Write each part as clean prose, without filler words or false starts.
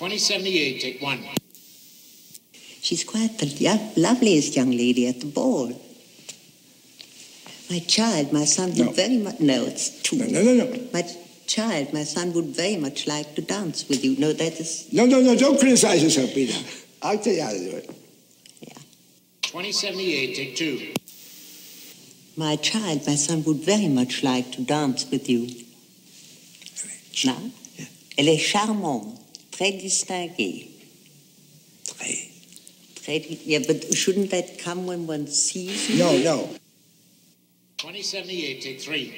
2078, take one. She's quite the loveliest young lady at the ball. My child, my son would very much... No, it's two. No. My child, my son would very much like to dance with you. No, that is... No, don't criticize yourself, Peter. I'll tell you how to do it. Yeah. 2078, take two. My child, my son would very much like to dance with you. Now, Yeah. Elle est charmante, très distinguée. Yeah, but shouldn't that come when one sees you? No. 2078, take three.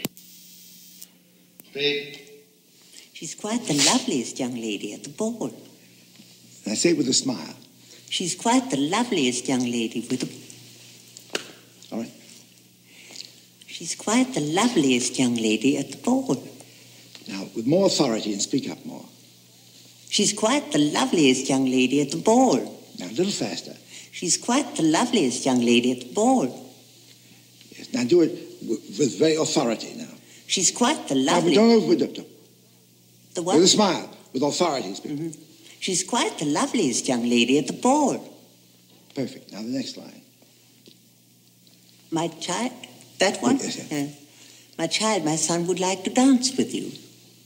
She's quite the loveliest young lady at the ball. And I say it with a smile. She's quite the loveliest young lady with a... All right. She's quite the loveliest young lady at the ball. Now, with more authority and speak up more. She's quite the loveliest young lady at the ball. Now, a little faster. She's quite the loveliest young lady at the ball. Yes. Now, do it with very authority now. She's quite the Now, but loveliest... don't overdo it. The what? With a smile, with authority. Speak. Mm-hmm. She's quite the loveliest young lady at the ball. Perfect. Now, the next line. My child... That one? Yes. My child, my son would like to dance with you.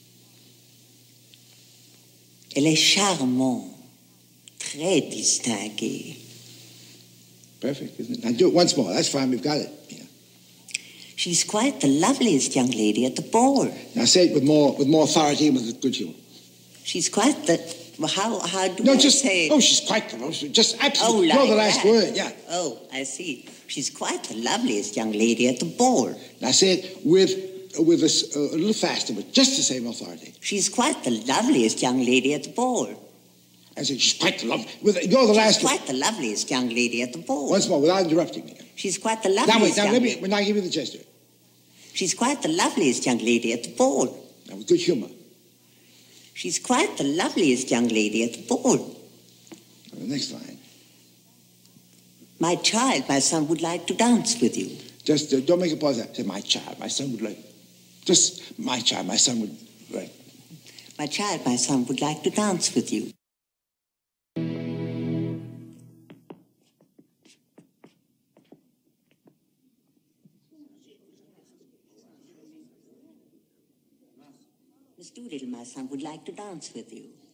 Elle est charmante, très distinguée. Perfect, isn't it? Now, do it once more. That's fine. We've got it. Yeah. She's quite the loveliest young lady at the ball. Now, say it with more authority and with good humor. She's quite the... Well, how do No, I just say it? Oh, she's quite the most. Just absolutely. Oh, like the last that. word. Yeah. Oh, I see. She's quite the loveliest young lady at the ball. Now, say it with a little faster, but just the same authority. She's quite the loveliest young lady at the ball. I said she's quite the love. You're the last She's quite the loveliest young lady at the ball. Once more, without interrupting me. She's quite the Now loveliest wait. Now young let me. When I give you the gesture. She's quite the loveliest young lady at the ball. Now with good humor. She's quite the loveliest young lady at the ball. Now, the next line. My child, my son would like to dance with you. Just don't make a pause. Say my child, my son would like. Just my child, my son would. Right. My child, my son would like to dance with you. Miss Doolittle, my son would like to dance with you.